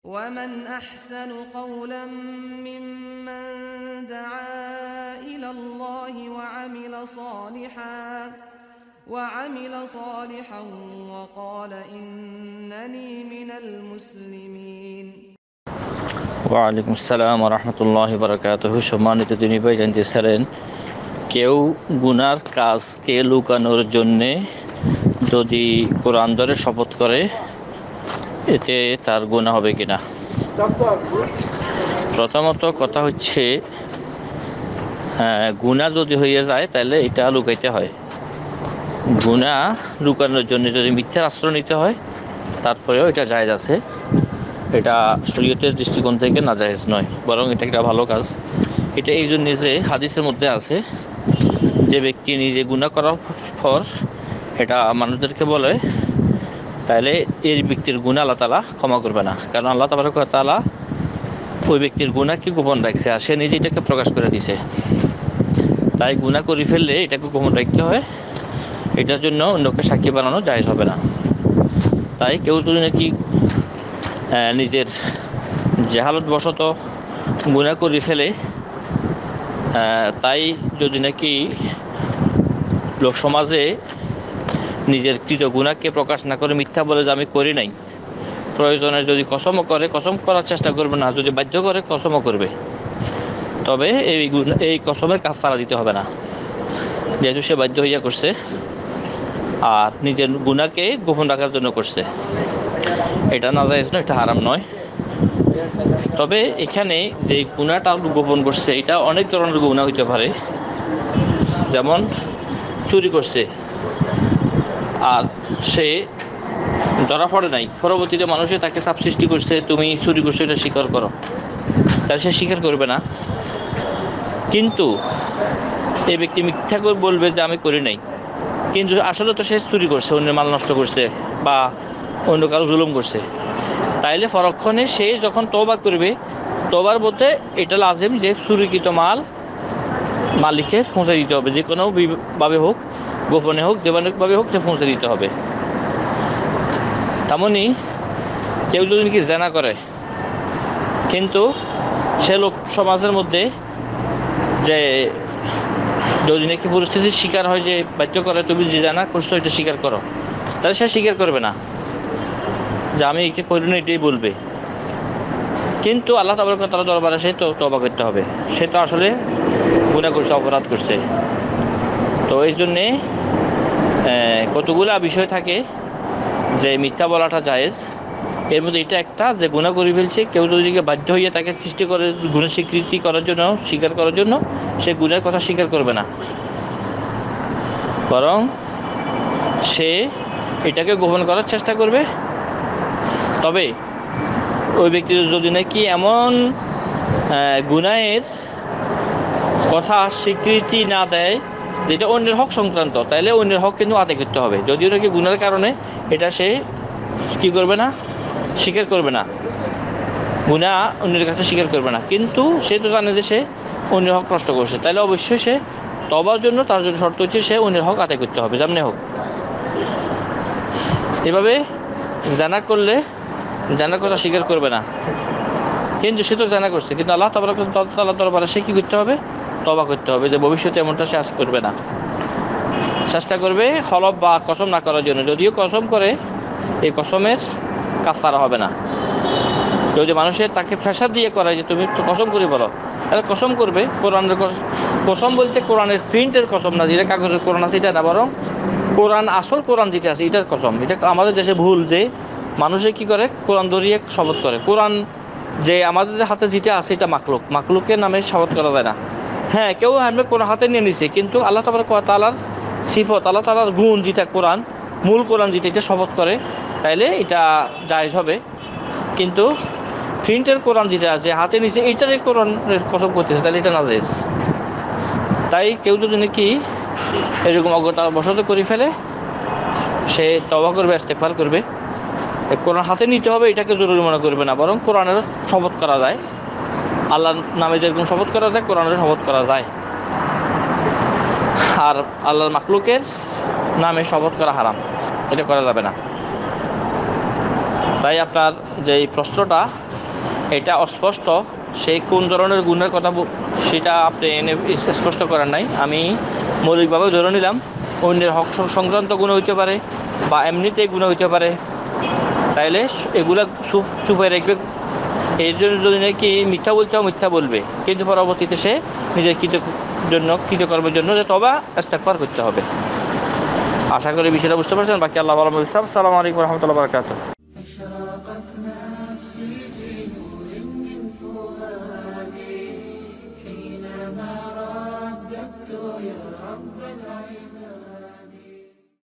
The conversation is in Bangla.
ومن أحسن قولا ممن دعا إلى الله وعمل صالحا وقال إنني من المسلمين ওয়ালাইকুম আসসালাম রহমতুল্লাহি বারাকাতুহু। সম্মানিত দিনী ভাই, জানতেছিলেন কেউ গুনার কাজকে লুকানোর জন্যে যদি কোরআন ধরে শপথ করে এতে তার গুনাহ হবে কিনা। প্রথমত কথা হচ্ছে, গুনাহ যদি হয়ে যায় তাহলে এটা লুকাইতে হয়। গুনাহ লুকানোর জন্য যদি মিথ্যার আশ্রয় নিতে হয় তারপরেও এটা জায়েজ আছে। এটা শরীয়তের দৃষ্টিকোণ থেকে নাজায়েজ নয়, বরং এটা একটা ভালো কাজ। এটা এই জন্য যে হাদিসের মধ্যে আছে, যে ব্যক্তি নিজে গুনাহ করার পর এটা মানুষদেরকে বলে, তাহলে এই ব্যক্তির গুনাহ আল্লাহ তাআলা ক্ষমা করবে না। কারণ আল্লাহ তাবারক ওয়া তাআলা ওই ব্যক্তির গুনাহকে গোপন রাখছে, আর সে নিজে এটাকে প্রকাশ করে দিছে। তাই গুনাহ করে ফেললে এটাকে গোপন রাখতে হয়। এটার জন্য অন্যকে সাক্ষী বানানো জায়েজ হবে না। তাই কেউ যদি নাকি নিজের জাহালতবশত গুনাহ করে ফেলে, তাই যদি নাকি লোক সমাজে নিজের কৃত গুনাহকে প্রকাশ না করে মিথ্যা বলে যে আমি করি নাই, প্রয়োজনে যদি কসমও করে, কসম করার চেষ্টা করবে না, যদি বাধ্য করে কসমও করবে, তবে এই কসমের কাফারা দিতে হবে না, যেহেতু সে বাধ্য হইয়া করছে আর নিজের গুনাহকে গোপন রাখার জন্য করছে। এটা নাজায়েজ নয়, এটা হারাম নয়। তবে এখানে যে গুনাহটা গোপন করছে এটা অনেক ধরনের গুনাহ হইতে পারে। যেমন চুরি করছে আর সে ধরা পড়ে নাই, পরবর্তীতে মানুষে তাকে চাপ সৃষ্টি করছে, তুমি চুরি করছো, এটা স্বীকার করো, তাহলে সে স্বীকার করবে না। কিন্তু এই ব্যক্তি মিথ্যা করে বলবে যে আমি করি নাই, কিন্তু আসলে তো সে চুরি করছে, অন্যের মাল নষ্ট করছে বা অন্য কারো জুলুম করছে। তাইলে পরক্ষণে সে যখন তওবা করবে, তওবার মধ্যে এটা লাজিম যে চুরিকৃত মাল মালিককে পৌঁছে দিতে হবে, যে কোনো ভাবে হোক, গোপনে হোক, যেভাবে হোক, সে পৌঁছে দিতে হবে। তেমনই কেউ যদি নাকি জেনা করে, কিন্তু সে লোক সমাজের মধ্যে যে যদি নাকি পরিস্থিতির শিকার হয়, যে বাধ্য করে তুমি যে জেনা করছো এটা স্বীকার করো, তাহলে সে স্বীকার করবে না, যে আমি এটা করি না, এটাই বলবে। কিন্তু আল্লাহ তাবারক ওয়া তাআলার দরবারে সে তো তওবা করতে হবে, সে তো আসলে গুনাহ করছে, অপরাধ করছে। তো এই জন্যে কতগুলা বিষয় থাকে যে মিথ্যা বলাটা জায়েজ। এর মধ্যে এটা একটা, যে গুনাহ করে ফেলছে, কেউ যদি বাধ্য হইয়া তাকে সৃষ্টি করে গুনাহ স্বীকৃতি করার জন্য, স্বীকার করার জন্য, সে গুনাহের কথা স্বীকার করবে না, বরং সে এটাকে গোপন করার চেষ্টা করবে। তবে ওই ব্যক্তি যদি নাকি এমন গুনাহের কথা স্বীকৃতি না দেয় যেটা অন্যের হক সংক্রান্ত, তাহলে অন্যের হক কিন্তু আদায় করতে হবে। যদিও নাকি গুনাহের কারণে এটা সে কী করবে না, স্বীকার করবে না, গুনাহ অন্যের কাছে স্বীকার করবে না, কিন্তু সে তো জানে যে সে অন্যের হক নষ্ট করছে, তাহলে অবশ্যই সে তওবার জন্য তার জন্য শর্ত হচ্ছে সে অন্যের হক আদায় করতে হবে, যেমনি হোক। এভাবে জানা করলে জানার কথা স্বীকার করবে না, কিন্তু সে তো জানা করছে, কিন্তু আল্লাহ তাবারক ওয়া তাআলার দরবারে সে কী করতে হবে, তওবা করতে হবে, যে ভবিষ্যতে এমনটা সে আজ করবে না। চেষ্টা করবে হলফ বা কসম না করার জন্য। যদিও কসম করে, এই কসমের কাফারা হবে না। যদি মানুষের তাকে প্রেশার দিয়ে করায় যে তুমি তো কসম করে বলো, তাহলে কসম করবে। কোরআনের কসম বলতে কোরআনের প্রিন্টের কসম না, যেটা কাগজের কোরআন আছে এটা না, বরং কোরআন, আসল কোরআন যেটা আছে এটার কসম। এটা আমাদের দেশে ভুল, যে মানুষে কি করে, কোরআন ধরিয়ে শপথ করে। কোরআন যে আমাদের হাতে যেটা আছে এটা মাকলুকের নামে শপথ করা যায় না। হ্যাঁ, কেউ আমরা কোরআন হাতে নিয়ে নিছে, কিন্তু আল্লাহ তাবারক ওয়া তাআলার সিফত, আল্লাহ তাআলার গুণ যেটা কোরআন, মূল কোরআন যেটা, এটা শপথ করে, তাইলে এটা জায়েজ হবে। কিন্তু প্রিন্টের কোরআন যেটা আছে হাতে নিচে, এইটারই কোরআনের কসম করতেছে, তাহলে এটা নাজায়েজ। তাই কেউ যদি নাকি এরকম অজ্ঞতাবশত করে ফেলে, সে তওবা করবে, ইস্তেগফার করবে। কোরআন হাতে নিতে হবে এটাকে জরুরি মনে করবে না, বরং কোরআনের শপথ করা যায়। আল্লাহর নামে যেরকম শপথ করা যায়, কোরআনের শপথ করা যায়। আর আল্লাহর মাখলুকের নামে শপথ করা হারাম, এটা করা যাবে না। তাই আপনার যে এই প্রশ্নটা এটা অস্পষ্ট, সেই কোন ধরনের গুণের কথা সেটা আপনি এনে স্পষ্ট করার নাই। আমি মৌলিকভাবে ধরে নিলাম অন্যের হক সংক্রান্ত গুণ হইতে পারে বা এমনিতেই গুণ হইতে পারে, তাইলে এগুলা চুপে রাখবে। এর জন্য যদি নাকি মিথ্যা বলতে হয় মিথ্যা বলবে, কিন্তু পরবর্তীতে সে নিজের কৃতকর্মের জন্য যে তওবা ইস্তেগফার করতে হবে। আশা করি বিষয়টা বুঝতে পারছেন। বাকি আল্লাহ ভালো বুঝতে। আসসালামু আলাইকুম ওয়া রাহমাতুল্লাহি ওয়া বারাকাতুহু। أشرقت نفسي في نور من فؤادي حينما رددت يا رب العباد.